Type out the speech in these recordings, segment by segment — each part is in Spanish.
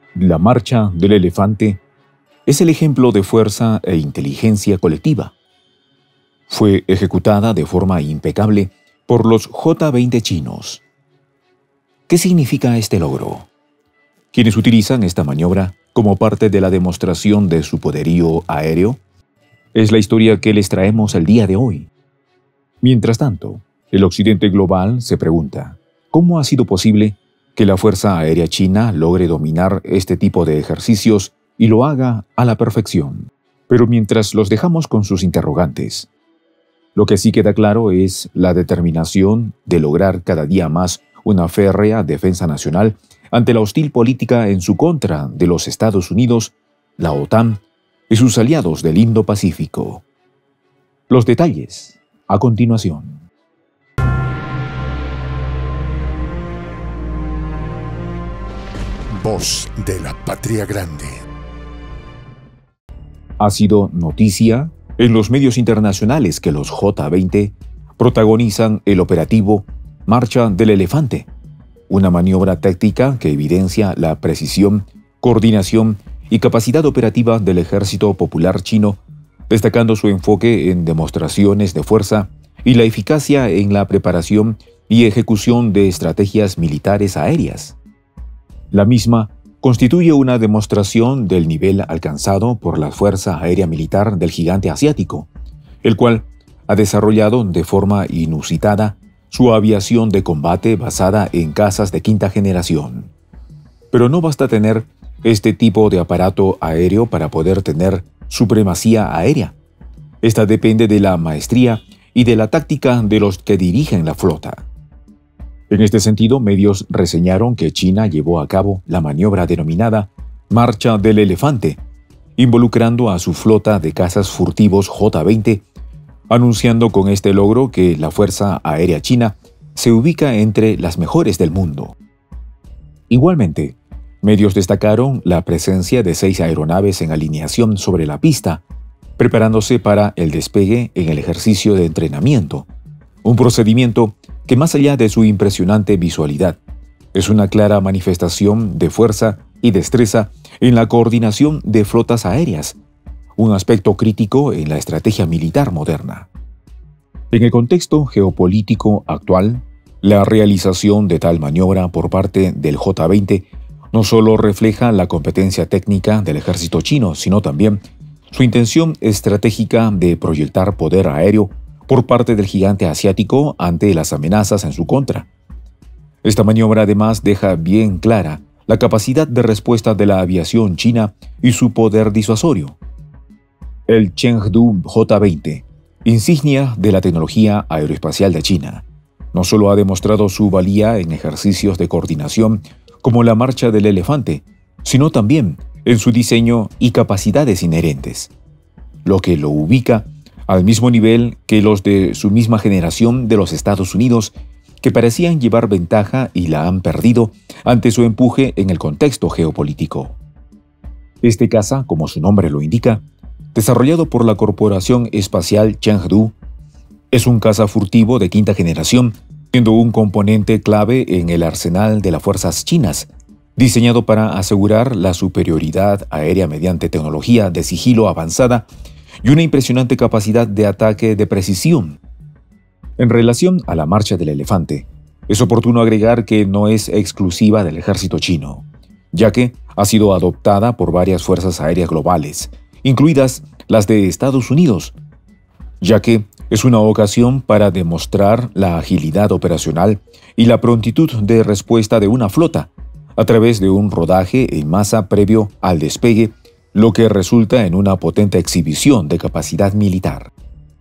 La marcha del elefante es el ejemplo de fuerza e inteligencia colectiva. Fue ejecutada de forma impecable por los J-20 chinos. ¿Qué significa este logro? Quienes utilizan esta maniobra como parte de la demostración de su poderío aéreo es la historia que les traemos el día de hoy. Mientras tanto, el occidente global se pregunta, ¿cómo ha sido posible que la Fuerza Aérea China logre dominar este tipo de ejercicios y lo haga a la perfección? Pero mientras los dejamos con sus interrogantes, lo que sí queda claro es la determinación de lograr cada día más una férrea defensa nacional ante la hostil política en su contra de los Estados Unidos, la OTAN y sus aliados del Indo-Pacífico. Los detalles a continuación. Voz de la Patria Grande. Ha sido noticia en los medios internacionales que los J-20 protagonizan el operativo Marcha del Elefante, una maniobra táctica que evidencia la precisión, coordinación y capacidad operativa del Ejército Popular Chino, destacando su enfoque en demostraciones de fuerza y la eficacia en la preparación y ejecución de estrategias militares aéreas. La misma constituye una demostración del nivel alcanzado por la Fuerza Aérea Militar del gigante asiático, el cual ha desarrollado de forma inusitada su aviación de combate basada en cazas de quinta generación. Pero no basta tener este tipo de aparato aéreo para poder tener supremacía aérea. Esta depende de la maestría y de la táctica de los que dirigen la flota. En este sentido, medios reseñaron que China llevó a cabo la maniobra denominada Marcha del Elefante, involucrando a su flota de cazas furtivos J-20, anunciando con este logro que la Fuerza Aérea China se ubica entre las mejores del mundo. Igualmente, medios destacaron la presencia de 6 aeronaves en alineación sobre la pista, preparándose para el despegue en el ejercicio de entrenamiento, un procedimiento que más allá de su impresionante visualidad, es una clara manifestación de fuerza y destreza en la coordinación de flotas aéreas, un aspecto crítico en la estrategia militar moderna. En el contexto geopolítico actual, la realización de tal maniobra por parte del J-20 no solo refleja la competencia técnica del ejército chino, sino también su intención estratégica de proyectar poder aéreo por parte del gigante asiático ante las amenazas en su contra. Esta maniobra además deja bien clara la capacidad de respuesta de la aviación china y su poder disuasorio. El Chengdu J-20, insignia de la tecnología aeroespacial de China, no solo ha demostrado su valía en ejercicios de coordinación como la Marcha del Elefante, sino también en su diseño y capacidades inherentes, lo que lo ubica al mismo nivel que los de su misma generación de los Estados Unidos, que parecían llevar ventaja y la han perdido ante su empuje en el contexto geopolítico. Este caza, como su nombre lo indica, desarrollado por la Corporación Espacial Chengdu, es un caza furtivo de quinta generación, siendo un componente clave en el arsenal de las fuerzas chinas, diseñado para asegurar la superioridad aérea mediante tecnología de sigilo avanzada y una impresionante capacidad de ataque de precisión. En relación a la Marcha del Elefante, es oportuno agregar que no es exclusiva del ejército chino, ya que ha sido adoptada por varias fuerzas aéreas globales, incluidas las de Estados Unidos, ya que es una ocasión para demostrar la agilidad operacional y la prontitud de respuesta de una flota, a través de un rodaje en masa previo al despegue, lo que resulta en una potente exhibición de capacidad militar.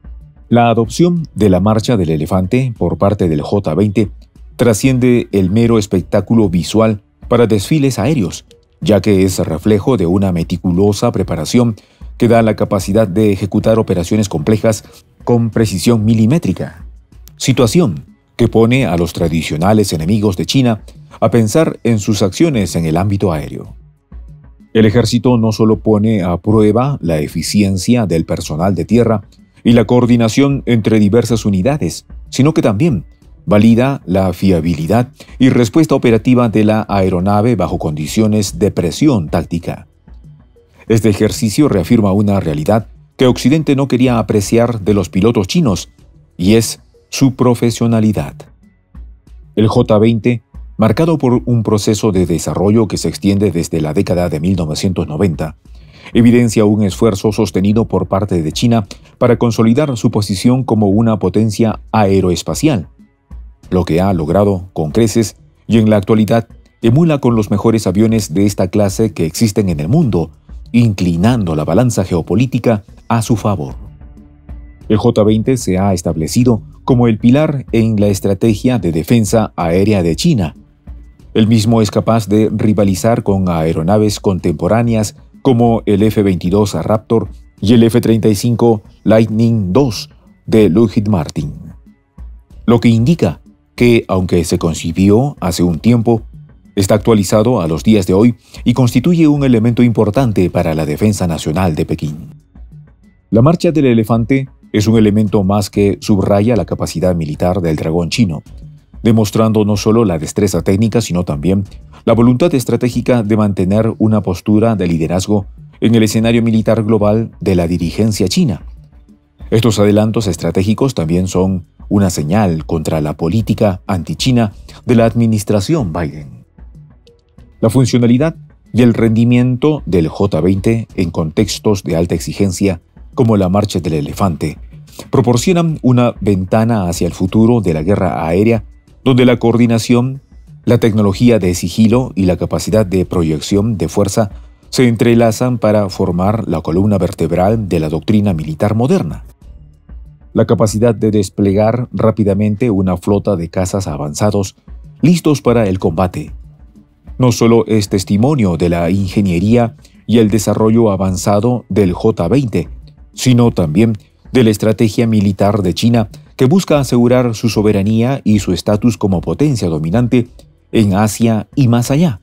La adopción de la Marcha del Elefante por parte del J-20 trasciende el mero espectáculo visual para desfiles aéreos, ya que es reflejo de una meticulosa preparación que da la capacidad de ejecutar operaciones complejas con precisión milimétrica, situación que pone a los tradicionales enemigos de China a pensar en sus acciones en el ámbito aéreo. El ejército no solo pone a prueba la eficiencia del personal de tierra y la coordinación entre diversas unidades, sino que también valida la fiabilidad y respuesta operativa de la aeronave bajo condiciones de presión táctica. Este ejercicio reafirma una realidad que Occidente no quería apreciar de los pilotos chinos, y es su profesionalidad. El J-20, marcado por un proceso de desarrollo que se extiende desde la década de 1990, evidencia un esfuerzo sostenido por parte de China para consolidar su posición como una potencia aeroespacial, lo que ha logrado con creces y en la actualidad emula con los mejores aviones de esta clase que existen en el mundo, inclinando la balanza geopolítica a su favor. El J-20 se ha establecido como el pilar en la estrategia de defensa aérea de China. El mismo es capaz de rivalizar con aeronaves contemporáneas como el F-22 Raptor y el F-35 Lightning II de Lockheed Martin. Lo que indica que, aunque se concibió hace un tiempo, está actualizado a los días de hoy y constituye un elemento importante para la defensa nacional de Pekín. La marcha del elefante es un elemento más que subraya la capacidad militar del dragón chino, demostrando no solo la destreza técnica, sino también la voluntad estratégica de mantener una postura de liderazgo en el escenario militar global de la dirigencia china. Estos adelantos estratégicos también son una señal contra la política anti-China de la administración Biden. La funcionalidad y el rendimiento del J-20 en contextos de alta exigencia, como la marcha del elefante, proporcionan una ventana hacia el futuro de la guerra aérea, donde la coordinación, la tecnología de sigilo y la capacidad de proyección de fuerza se entrelazan para formar la columna vertebral de la doctrina militar moderna. La capacidad de desplegar rápidamente una flota de cazas avanzados, listos para el combate, no solo es testimonio de la ingeniería y el desarrollo avanzado del J-20, sino también de la estrategia militar de China, que busca asegurar su soberanía y su estatus como potencia dominante en Asia y más allá.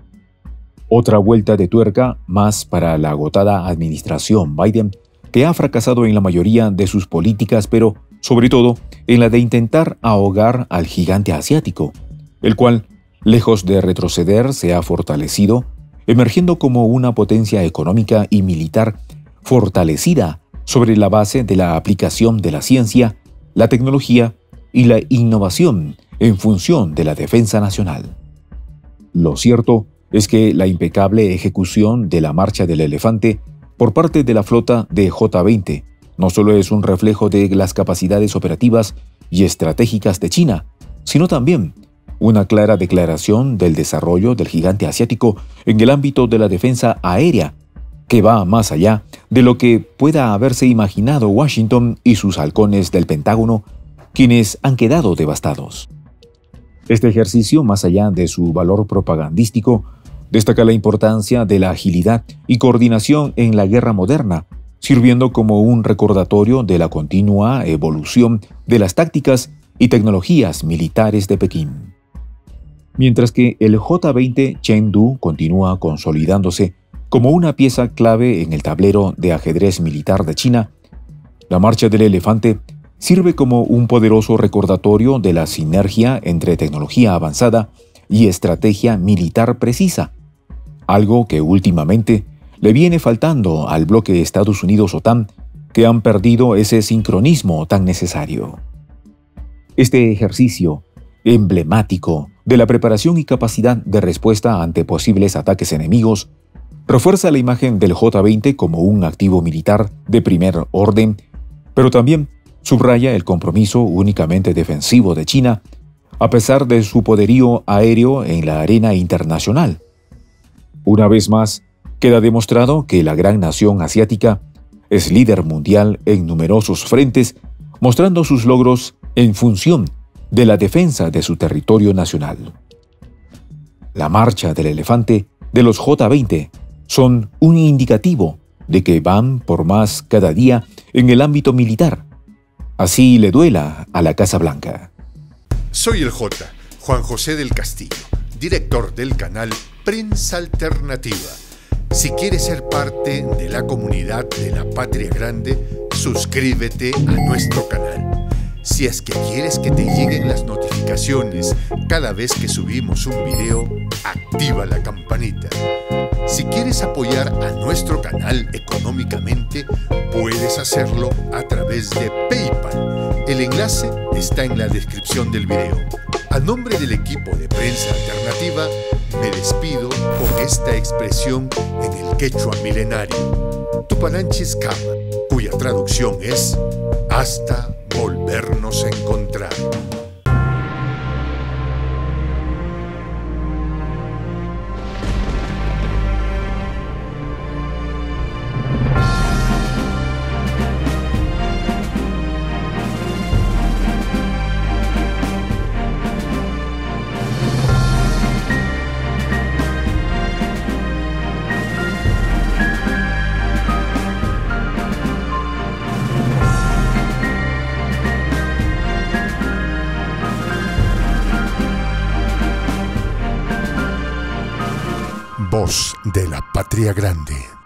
Otra vuelta de tuerca más para la agotada administración Biden, que ha fracasado en la mayoría de sus políticas, pero sobre todo en la de intentar ahogar al gigante asiático, el cual, lejos de retroceder, se ha fortalecido, emergiendo como una potencia económica y militar fortalecida sobre la base de la aplicación de la ciencia, la tecnología y la innovación en función de la defensa nacional. Lo cierto es que la impecable ejecución de la marcha del elefante por parte de la flota de J-20 no solo es un reflejo de las capacidades operativas y estratégicas de China, sino también una clara declaración del desarrollo del gigante asiático en el ámbito de la defensa aérea, que va más allá de lo que pueda haberse imaginado Washington y sus halcones del Pentágono, quienes han quedado devastados. Este ejercicio, más allá de su valor propagandístico, destaca la importancia de la agilidad y coordinación en la guerra moderna, sirviendo como un recordatorio de la continua evolución de las tácticas y tecnologías militares de Pekín. Mientras que el J-20 Chengdu continúa consolidándose como una pieza clave en el tablero de ajedrez militar de China, la marcha del elefante sirve como un poderoso recordatorio de la sinergia entre tecnología avanzada y estrategia militar precisa, algo que últimamente le viene faltando al bloque Estados Unidos-OTAN, que han perdido ese sincronismo tan necesario. Este ejercicio emblemático de la preparación y capacidad de respuesta ante posibles ataques enemigos refuerza la imagen del J-20 como un activo militar de primer orden, pero también subraya el compromiso únicamente defensivo de China, a pesar de su poderío aéreo en la arena internacional. Una vez más, queda demostrado que la gran nación asiática es líder mundial en numerosos frentes, mostrando sus logros en función de la defensa de su territorio nacional. La marcha del elefante de los J-20 son un indicativo de que van por más cada día en el ámbito militar. Así le duela a la Casa Blanca. Soy el J, Juan José del Castillo, director del canal Prensa Alternativa. Si quieres ser parte de la comunidad de la Patria Grande, suscríbete a nuestro canal. Si es que quieres que te lleguen las notificaciones cada vez que subimos un video, activa la campanita. Si quieres apoyar a nuestro canal económicamente, puedes hacerlo a través de PayPal. El enlace está en la descripción del video. A nombre del equipo de Prensa Alternativa, me despido con esta expresión en el quechua milenario, Tupananchis Kama, cuya traducción es hasta volvernos a encontrar. Voz de la Patria Grande.